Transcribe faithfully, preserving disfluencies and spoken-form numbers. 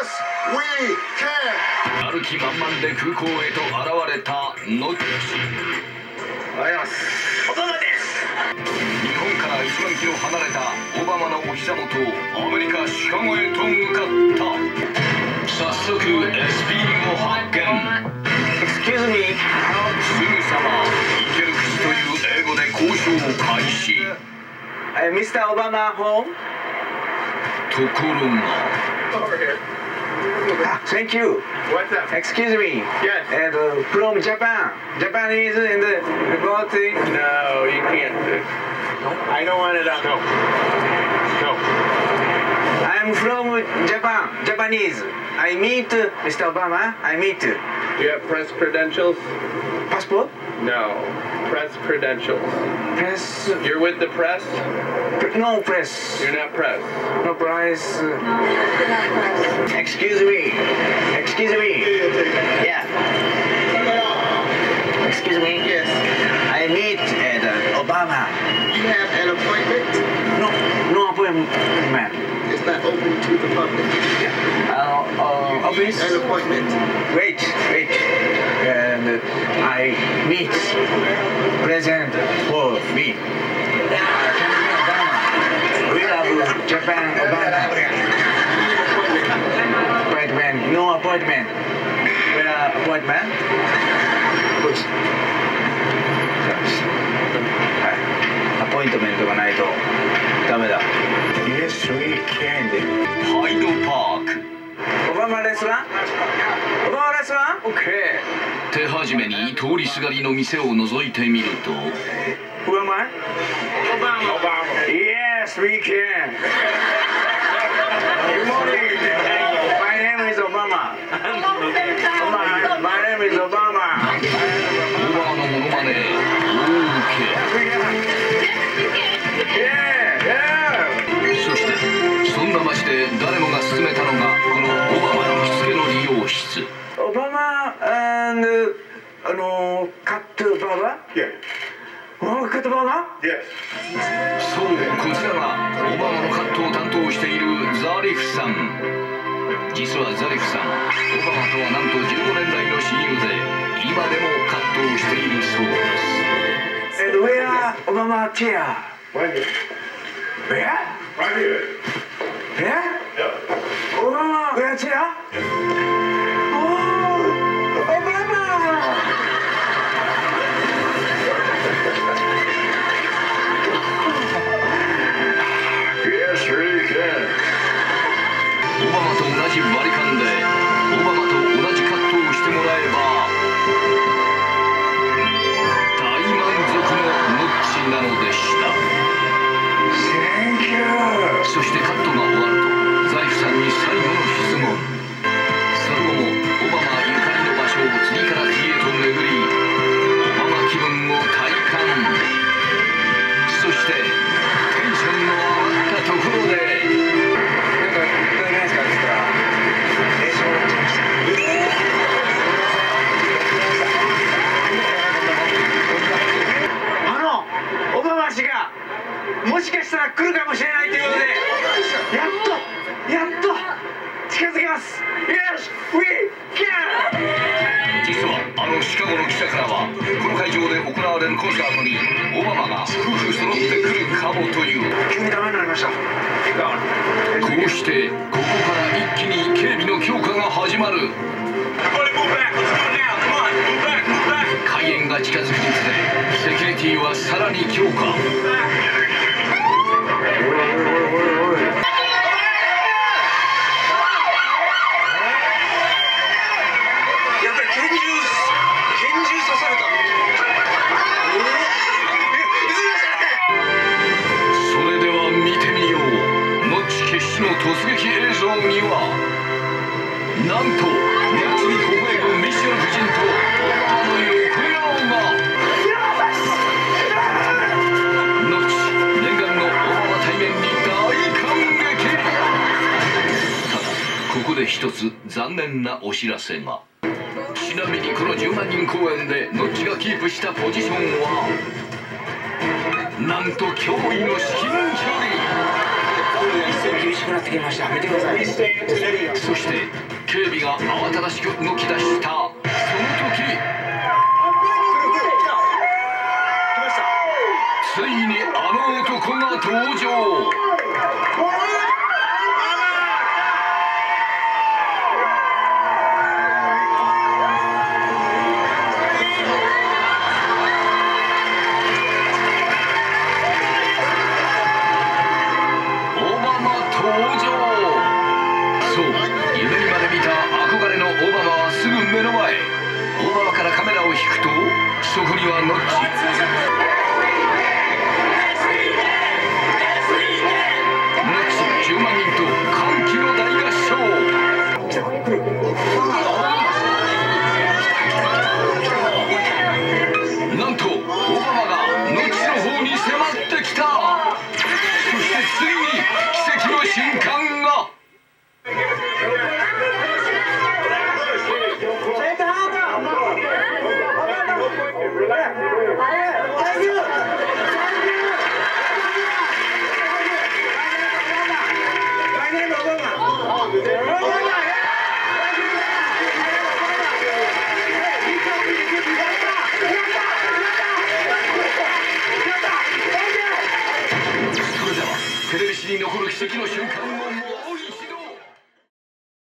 we can! やる気満々で空港へと現れたノッチ。 おはようございます。オバマです。 日本からいちまんキロ離れたオバマのお膝元アメリカ・シカゴへと向かった。早速 エスピー を発見。 Excuse me。 すぐさまイケルクスという英語で交渉を開始。 ミスター Obama home？ ところが Ah, thank you. What's up? Excuse me. Yes. And uh, from Japan. Japanese and the reporting. No, you can't. I don't want it on. No. No. I'm from Japan. Japanese. I meet Mister Obama. I meet. Do you have press credentials? Passport? No. Press credentials. Press. You're with the press? No press. You're not press. No price. No, you're not press. Excuse me. Excuse me. Yeah. Excuse me. Yes. I meet uh, Obama. You have an appointment? No, no appointment. It's not open to the public. Uh, uh, You need office. an appointment. Wait, wait. And I meet President for me. We love Japan, Obama. Appointment, no appointment. Where appointment? Good. はい。アポイントメントがないとダメだ。Yes, we can. ハイドパーク。 オバマレストラン？オバマレストラン？ OK。 手始めに通りすがりの店を覗いてみると。 Who am I? Obama. Obama. Yes, we can. Good morning. My name is Obama. Obama. My name is Obama. オバマのモノマネ OK。 Yeah, yeah. そしてそんな街で誰もが勧めたのがこのオバマの着付けの理容室。 Obama and uh, あのカットバーバー？ Yeah. おカットバーバー？ Yes. そうこちらがオバマのカットを担当しているザリフさん。実はザリフさんオバマとはなんとじゅうごねんだいの親友で今でもカットをしているそうです。 And where Obama chair? Right here. Where? Right here. Where? Yep. Obama where chair? Oh, Obama! Yes, we can. オバマと同じバリカンでオバマと同じカットをしてもらえば大満足のノッチなのでした。 Thank you. そしてカットが終わるとザリフさんに最後の質問。その後もオバマゆかりの場所を次から次へと巡りオバマ気分を体感。そしてテンションの上がったところでなんか聞こえないですかって言ったら練習終わっちゃいました。あのオバマ氏がもしかしたら来るかもしれないということでやっとやっと近づけます。 Yes, we can! 実はあのシカゴの記者からはこの会場で行われるコンサートにオバマが夫婦揃ってくるかもという。 急にダメになりました。 こうしてここから一気に警備の強化が始まる。開演が近づくにつれセキュリティはさらに強化。それでは見てみよう。ノッチ決死の突撃映像にはなんと熱に微笑むミシェル夫人とオバマの横顔が。ノッチ念願のオバマ対面に大感激。ただここで一つ残念なお知らせが。ちなみにこのじゅうまんにん公演でノッチがキープしたポジションはなんと驚異の至近距離。 厳しくなってきました。見てください。 そして警備が慌ただしく動き出したその時、ついにあの男が登場。そう、夢にまで見た憧れのオバマはすぐ目の前。オバマからカメラを引くと、そこにはノッチ。ノッチじゅうまんにんと歓喜の大合唱。なんとオバマがノッチの方に迫ってきた。そしてついに奇跡の瞬間が。それではテレビ史に残る奇跡の瞬間